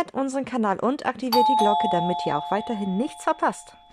Abonniert unseren Kanal und aktiviert die Glocke, damit ihr auch weiterhin nichts verpasst.